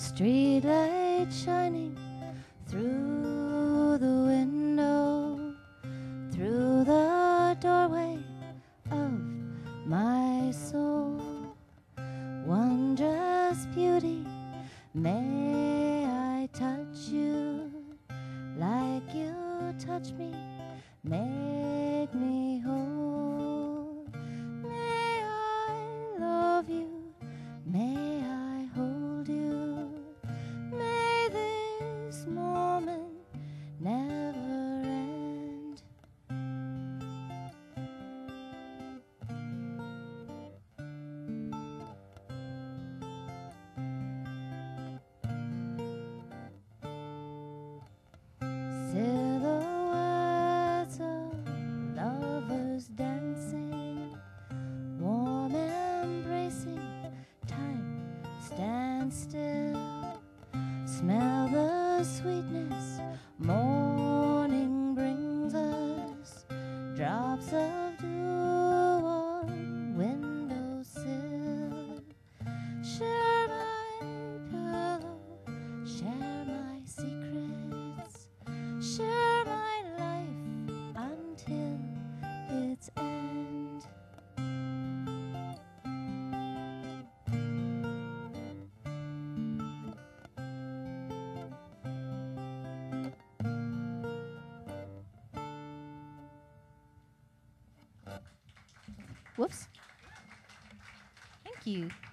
street light shining through the window, through the doorway of my soul. Wondrous beauty, may I touch you like you touch me, make me whole. May I love you, may I hold you, may this moment never end. Silhouettes of lovers dancing, warm embracing, time stands still. Smell the sweetness morning brings us, drops of dew on windowsill. Share my pillow, share my secrets, share my life until its end. Whoops. Thank you.